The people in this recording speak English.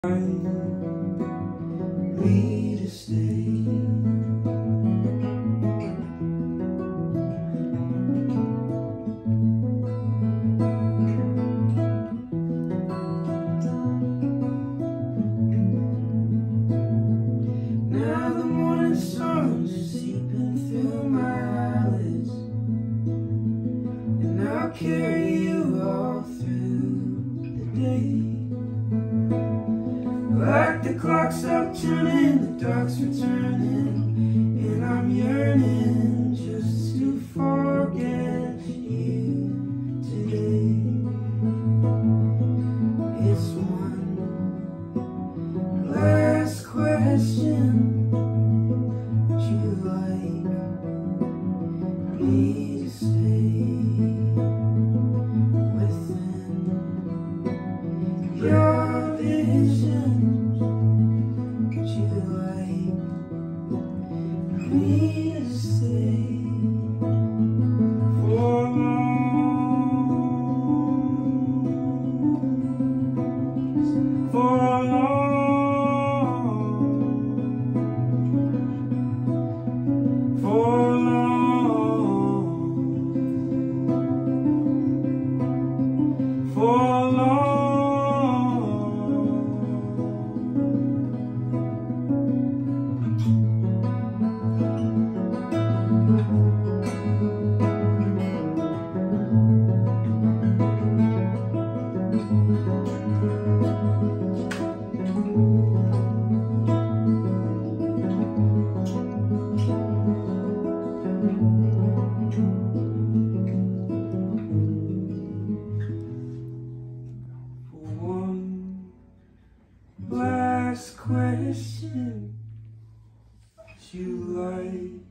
Me to stay. Now the morning sun's seeping through my eyelids, and I'll carry you all through the day. Like the clock stopped turning, the dark's returning, and I'm yearning just to forget you today. It's one last question. Would you like me to stay within your vision? Would you like me to stay for long, for long, for long, for long? Last question, would you like